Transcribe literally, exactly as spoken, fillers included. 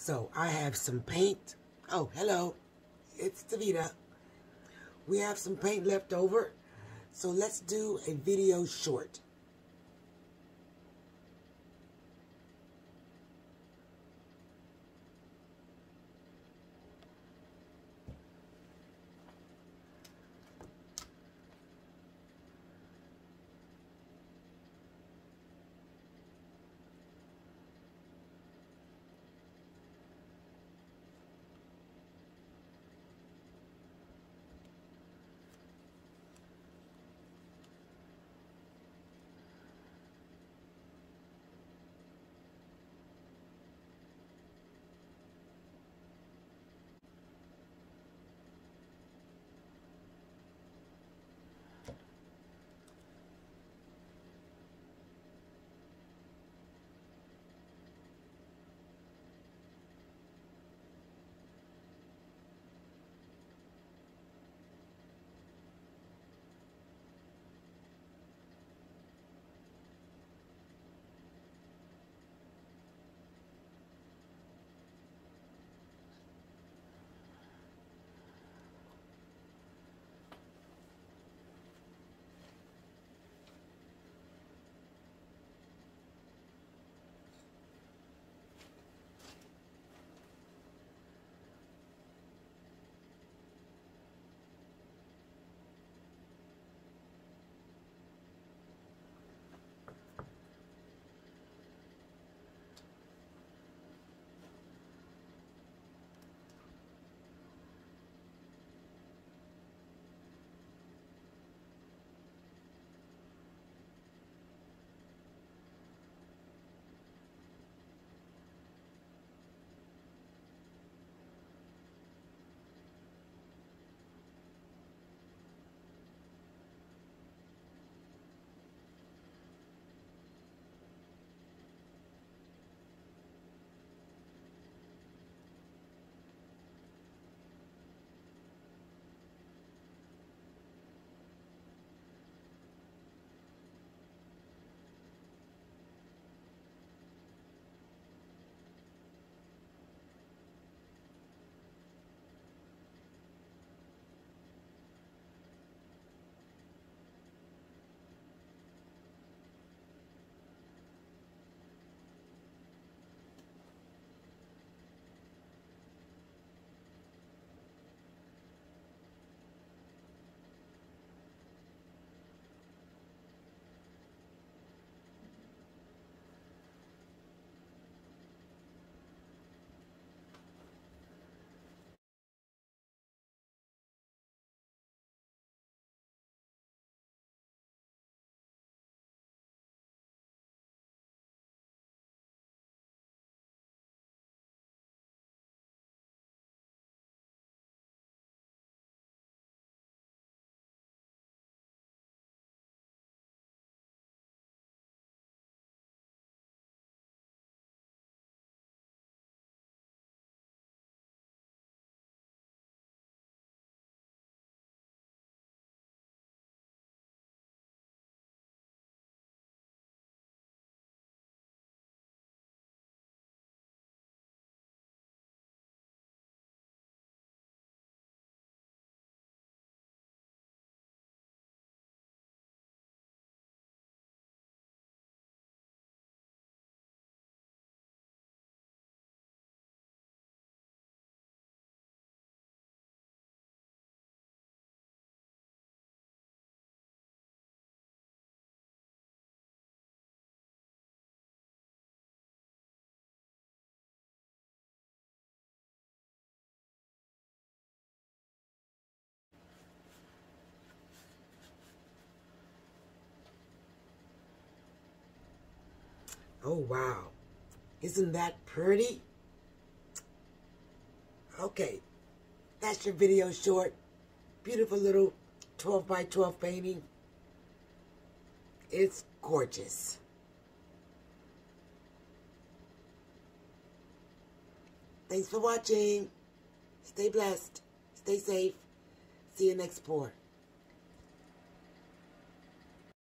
So I have some paint. Oh, hello. It's Davita. We have some paint left over. So let's do a video short. Oh, wow. Isn't that pretty? Okay. That's your video short. Beautiful little twelve by twelve painting. It's gorgeous. Thanks for watching. Stay blessed. Stay safe. See you next pour.